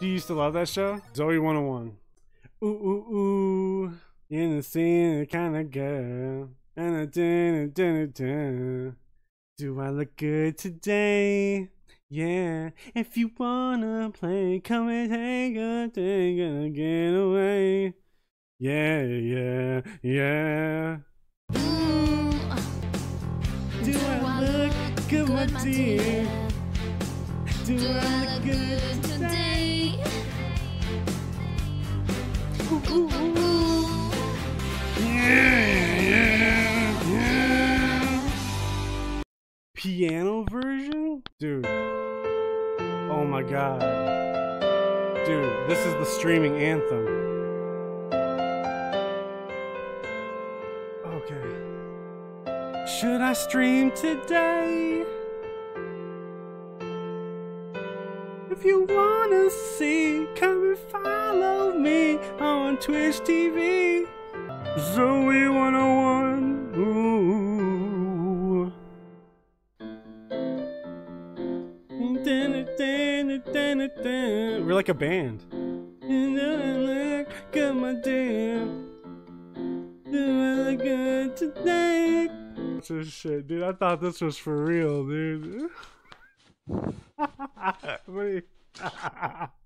Do you used to love that show? Zoey 101. Ooh, ooh, ooh. In the scene, kind of girl. And a dun. Do I look good today? Yeah. If you wanna play, come and take a thing and get away. Yeah, yeah, yeah. Ooh. Do I look good, my dear? Do I look good today? Ooh, ooh, ooh. Yeah, yeah, yeah. Piano version? Dude. Oh my god. Dude, this is the streaming anthem. Okay. Should I stream today? If you wanna see, come and follow me on Twitch TV. Zoey 101. Ooh. We're like a band. Got my damn. Doing good today. This shit, dude. I thought this was for real, dude. What are you?